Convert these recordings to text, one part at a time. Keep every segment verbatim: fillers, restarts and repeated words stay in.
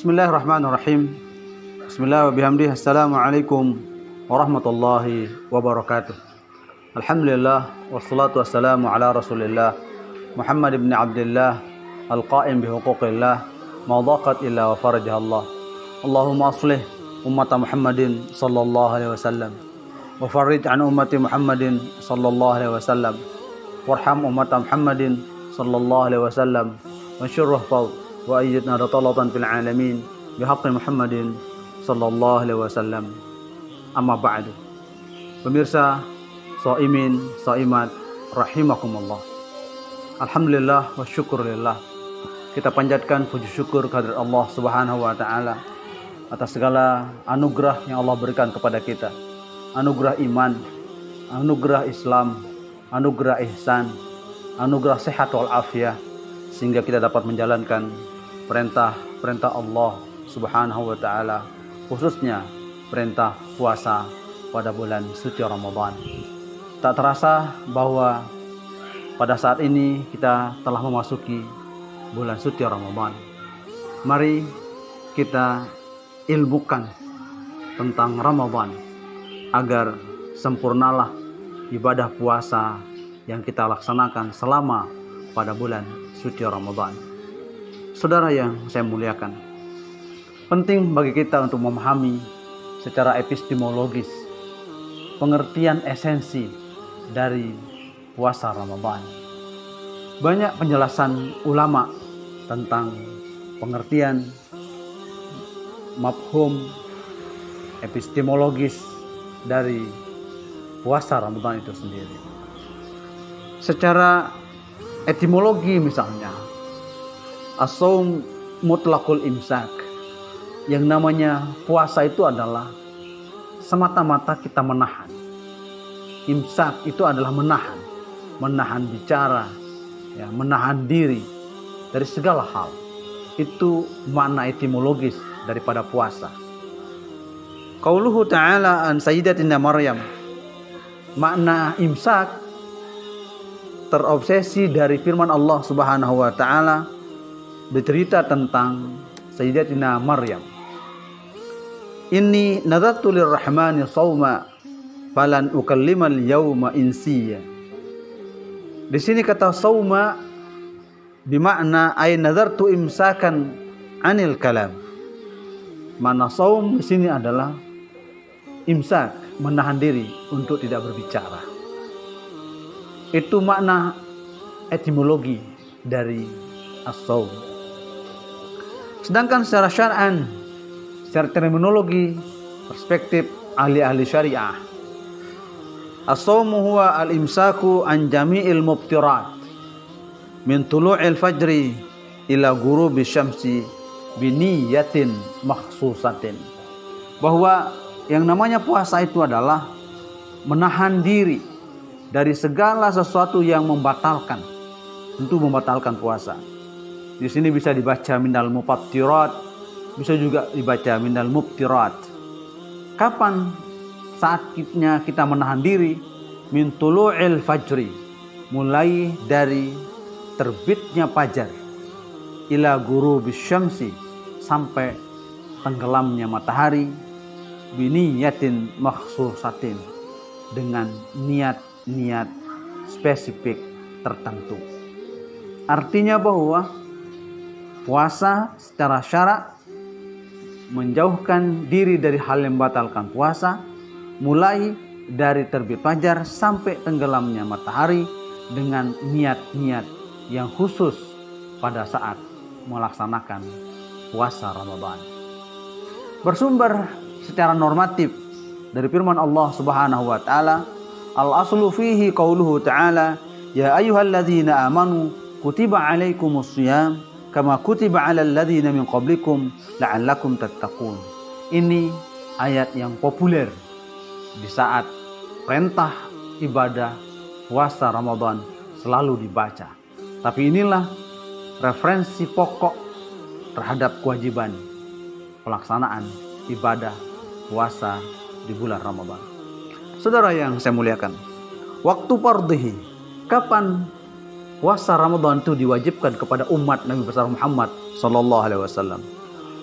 Bismillahirrahmanirrahim. Bismillah wa bihamdih. Assalamualaikum warahmatullahi wabarakatuh. Alhamdulillah wassalatu wassalamu ala Rasulillah Muhammad ibn Abdullah al-qa'im bihuquqillah ma dhaqat illa wa farajah Allah. Allahumma aslih ummata Muhammadin sallallahu alaihi wasallam wa farij an ummati Muhammadin sallallahu alaihi wasallam warham ummata Muhammadin sallallahu alaihi wasallam wa syurrah faw wa ayyidna ratalatan fil alamin bihaqqi Muhammadin sallallahu alaihi wasallam. Amma ba'du. Pemirsa, shaimin, shaimat rahimakumullah. Alhamdulillah wa syukurillah. Kita panjatkan puji syukur kehadirat Allah Subhanahu wa taala atas segala anugerah yang Allah berikan kepada kita. Anugerah iman, anugerah Islam, anugerah ihsan, anugerah sehat wal afiah, sehingga kita dapat menjalankan perintah-perintah Allah Subhanahu wa taala, khususnya perintah puasa pada bulan suci Ramadan. Tak terasa bahwa pada saat ini kita telah memasuki bulan suci Ramadan. Mari kita ilmukan tentang Ramadan agar sempurnalah ibadah puasa yang kita laksanakan selama pada bulan suci Ramadan. Saudara yang saya muliakan, penting bagi kita untuk memahami secara epistemologis pengertian esensi dari puasa Ramadan. Banyak penjelasan ulama tentang pengertian mafhum epistemologis dari puasa Ramadan itu sendiri. Secara etimologi misalnya, as-shaum mutlaqul imsak. Yang namanya puasa itu adalah semata-mata kita menahan. Imsak itu adalah menahan, menahan bicara, ya, menahan diri dari segala hal. Itu makna etimologis daripada puasa. Qauluhu ta'ala an sayyidatina Maryam. Makna imsak terobsesi dari firman Allah Subhanahu wa taala bercerita tentang sayyidatina Maryam. Inni nadartu lirrahmani shauma falan ukallimal yauma insiya. Di sini kata shauma bermakna ay nadartu imsakan anil kalam. Mana shaum di sini adalah imsak, menahan diri untuk tidak berbicara. Itu makna etimologi dari as-shaum. Sedangkan secara syar'an, secara terminologi, perspektif ahli-ahli syariah, as-shaumu huwa al-imsaku an jami'il mubtirat min tulu'il fajri ila ghurubi syamsi biniyatin makhsusatin. Bahwa yang namanya puasa itu adalah menahan diri dari segala sesuatu yang membatalkan, tentu membatalkan puasa. Di sini bisa dibaca minal mufattirat, bisa juga dibaca minal mubtirat. Kapan saatnya kita menahan diri? Min tulu'il fajri, mulai dari terbitnya fajar, ila ghurubis syamsi, sampai tenggelamnya matahari, biniyatin makhsusatin, dengan niat-niat spesifik tertentu. Artinya bahwa puasa secara syarak menjauhkan diri dari hal yang membatalkan puasa, mulai dari terbit fajar sampai tenggelamnya matahari, dengan niat-niat yang khusus pada saat melaksanakan puasa Ramadan. Bersumber secara normatif dari firman Allah Subhanahu wa taala, al-aslu fihi qauluhu ta'ala, ya ayyuhalladzina amanu kutiba alaikumus shiyam kama kutiba alal ladzina min qablikum la'allakum tattaqun. Ini ayat yang populer di saat perintah ibadah puasa Ramadan selalu dibaca. Tapi inilah referensi pokok terhadap kewajiban pelaksanaan ibadah puasa di bulan Ramadan. Saudara yang saya muliakan, waktu fardhihi, kapan puasa Ramadan itu diwajibkan kepada umat Nabi besar Muhammad sallallahu alaihi wasallam?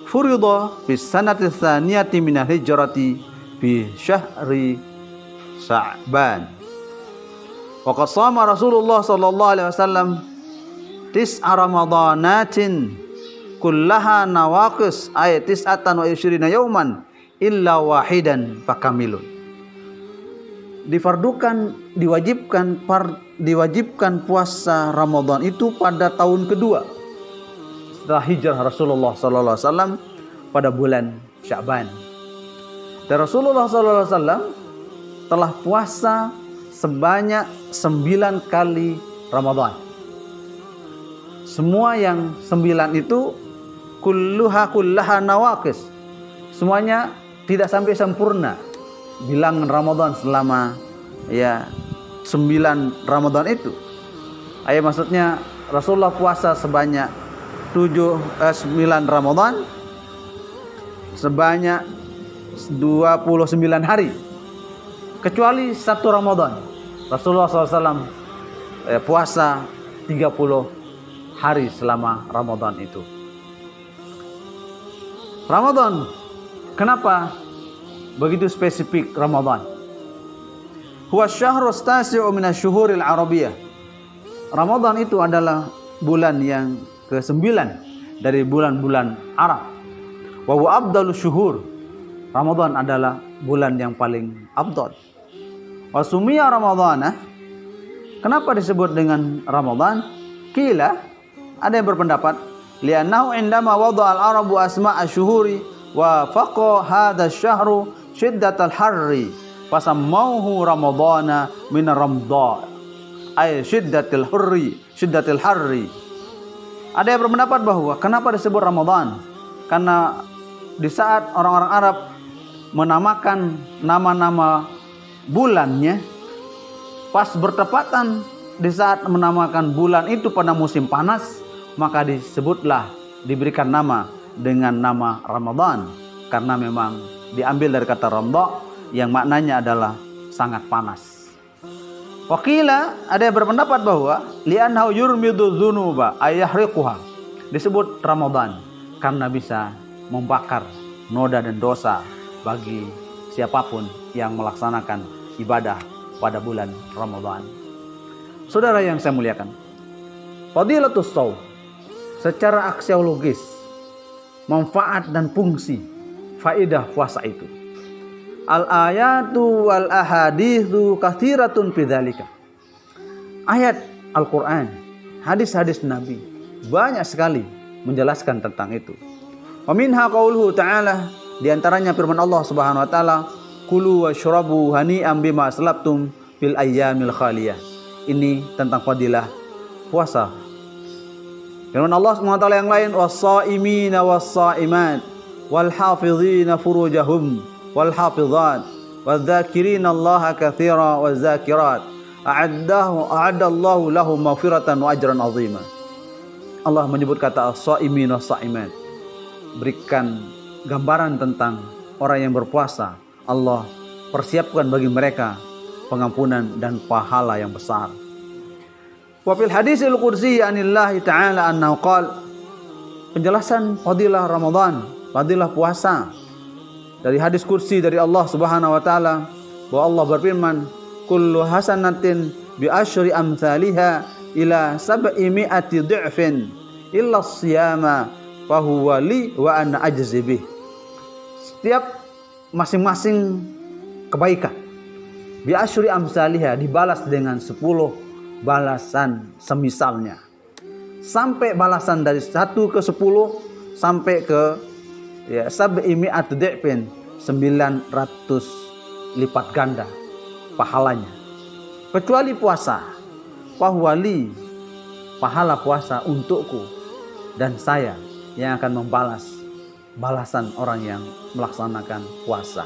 furida fi sanati tsaniyati minal hijrati fi syahri Sya'ban. Wa qad shama Rasulullah sallallahu alaihi wasallam tis'a ramadhanatin kullaha nawaqis ay tis'atan wa isyrina yauman illa wahidan fakamilun. Difardukan, diwajibkan par, diwajibkan puasa Ramadan itu pada tahun kedua setelah hijrah Rasulullah sallallahu alaihi wasallam pada bulan Sya'ban. Dan Rasulullah sallallahu alaihi wasallam telah puasa sebanyak sembilan kali Ramadan. Semua yang sembilan itu kulluha kullaha nawaqis. Semuanya tidak sampai sempurna bilangan Ramadan selama ya sembilan Ramadan itu. Ayat maksudnya Rasulullah puasa sebanyak tujuh eh, sembilan Ramadan sebanyak dua puluh sembilan hari, kecuali satu Ramadan Rasulullah shallallahu alaihi wasallam eh, puasa tiga puluh hari selama Ramadan itu. Ramadan, kenapa begitu spesifik Ramadan? Huwa syahrus tasi'u minasyuhuril arabiyyah. Ramadan itu adalah bulan yang kesembilan dari bulan-bulan Arab. Wa huwa afdalus syuhur. Ramadan adalah bulan yang paling afdal. Wa sumiya Ramadhana. Kenapa disebut dengan Ramadan? Qila, ada yang berpendapat li'annahu indama wada'a al-arabu asma'a syuhuri wa faqa hadha asy-syahru shiddatal harri fasammauhu ramadhana min ramdha ay shiddatil hurri shiddatil harri. Ada yang berpendapat bahwa kenapa disebut Ramadan? Karena di saat orang-orang Arab menamakan nama-nama bulannya pas bertepatan di saat menamakan bulan itu pada musim panas, maka disebutlah, diberikan nama dengan nama Ramadan, karena memang diambil dari kata ramdha yang maknanya adalah sangat panas. Waqila, ada yang berpendapat bahwa li'annahu yurmidu dzunuba ayahriquha. Disebut Ramadan karena bisa membakar noda dan dosa bagi siapapun yang melaksanakan ibadah pada bulan Ramadan. Saudara yang saya muliakan, fadilatus shaum secara aksiologis, manfaat dan fungsi faedah puasa itu. Al-ayatu wal ahaditsu katsiratun bidzalika. Ayat Al-Qur'an, hadis-hadis Nabi banyak sekali menjelaskan tentang itu. Wa minha qauluhu ta'ala, di antaranya firman Allah Subhanahu wa taala, kulu washrabu hani'an bima aslaftum fil ayyamil khaliyah. Ini tentang fadilah puasa. Firman Allah Subhanahu wa taala yang lain, was-shaimina was-shaimat wal hafizina furujahum wal hafizat wadz-dzakirina Allaha katsira waz-dzakirat a'addahu a'addallahu lahum maghfiratan wa ajran 'azima. Allah menyebut kata as-shaimin was-shaimat, berikan gambaran tentang orang yang berpuasa. Allah persiapkan bagi mereka pengampunan dan pahala yang besar. Wa fil hadisil qudsi anillahi ta'ala annahu qala, penjelasan fadilah Ramadan, fadilah puasa dari hadis kursi dari Allah Subhanahu wa taala, bahwa Allah berfirman, kullu hasanatin bi asyri amsalha ila sab'i mi'ati dhi'fin illa as-siyama fa huwa li wa ana ajzi bih. Setiap masing-masing kebaikan bi asyri amsalha dibalas dengan sepuluh balasan semisalnya, sampai balasan dari satu ke sepuluh sampai ke ya sab'i mi'at dhi'fin, sembilan ratus lipat ganda pahalanya, kecuali puasa. Fahuwali, pahala puasa untukku dan saya yang akan membalas balasan orang yang melaksanakan puasa.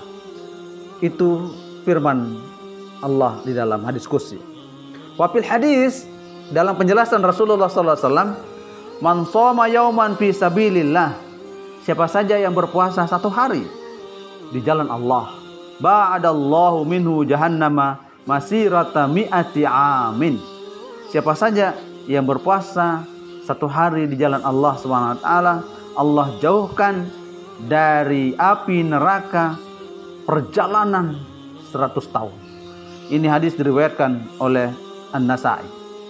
Itu firman Allah di dalam hadis kursi. Wafil hadis, dalam penjelasan Rasulullah sallallahu alaihi wasallam, man shoma yauman fi sabilillah, siapa saja yang berpuasa satu hari di jalan Allah, ba'adallahu minhu jahannama masirata mi'ati amin. Siapa saja yang berpuasa satu hari di jalan Allah subhanahu wa taala, Allah jauhkan dari api neraka perjalanan seratus tahun. Ini hadis diriwayatkan oleh An-Nasa'i.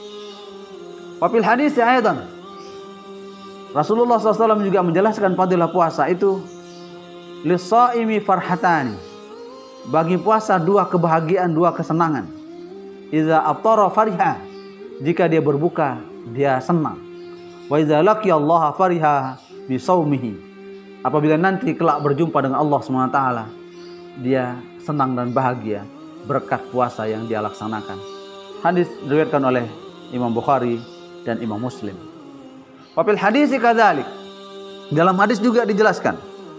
Wafil hadis ayatan, Rasulullah shallallahu alaihi wasallam juga menjelaskan fadilah puasa itu lis-shaimi farhatani. Bagi puasa dua kebahagiaan, dua kesenangan. Idza aftara fariha, jika dia berbuka dia senang. Wa idza laqiyallaha fariha bi shaumihi, apabila nanti kelak berjumpa dengan Allah subhanahu wa taala, dia senang dan bahagia berkat puasa yang dia laksanakan. Hadis diriwayatkan oleh Imam Bukhari dan Imam Muslim. Wa fil hadisi kadzalik, dalam hadis juga dijelaskan,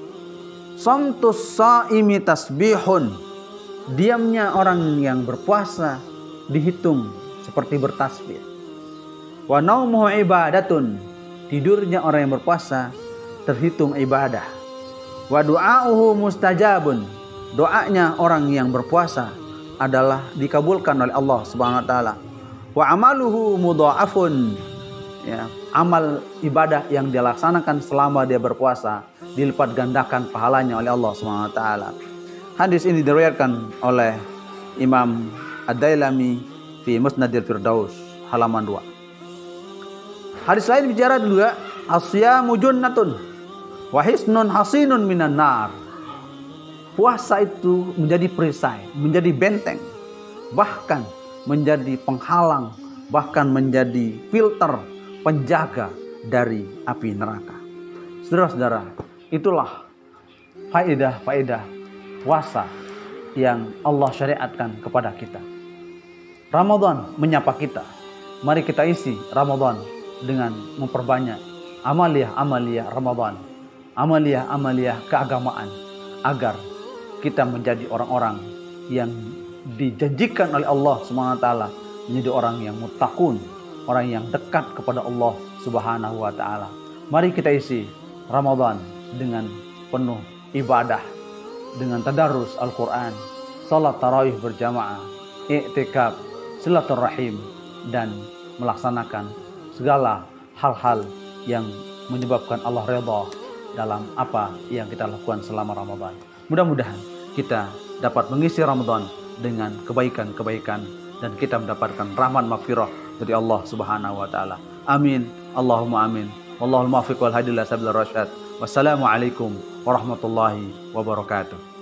samtus shaimi tasbihun, diamnya orang yang berpuasa dihitung seperti bertasbih. Wa naumuhu ibadatun, tidurnya orang yang berpuasa terhitung ibadah. Wa du'auhu mustajabun, doanya orang yang berpuasa adalah dikabulkan oleh Allah Subhanahu wa taala. Wa amaluhu mudha'afun, ya, amal ibadah yang dia laksanakan selama dia berpuasa dilipat gandakan pahalanya oleh Allah Subhanahu wa taala. Hadis ini diriwayatkan oleh Imam Ad-Dailami fi Musnadil Firdaus halaman dua. Hadis lain bicara juga asyamu junnatun wa hisnun hasinun minan nar. Puasa itu menjadi perisai, menjadi benteng, bahkan menjadi penghalang, bahkan menjadi filter penjaga dari api neraka. Saudara-saudara, itulah faedah-faedah puasa yang Allah syariatkan kepada kita. Ramadan menyapa kita. Mari kita isi Ramadan dengan memperbanyak amaliyah-amaliyah Ramadan, amaliyah-amaliyah keagamaan, agar kita menjadi orang-orang yang dijanjikan oleh Allah Subhanahu wa taala menjadi orang yang muttaqun, orang yang dekat kepada Allah Subhanahu wa taala. Mari kita isi Ramadan dengan penuh ibadah, dengan tadarus Al-Quran, salat tarawih berjamaah, i'tikaf, silaturahim, dan melaksanakan segala hal-hal yang menyebabkan Allah redha dalam apa yang kita lakukan selama Ramadan. Mudah-mudahan kita dapat mengisi Ramadan dengan kebaikan-kebaikan dan kita mendapatkan rahmat maghfirah dari Allah Subhanahu wa taala. Amin. Allahumma amin. Wallahul muwaffiq wal hadi ila sabilir rasyad. Wassalamualaikum warahmatullahi wabarakatuh.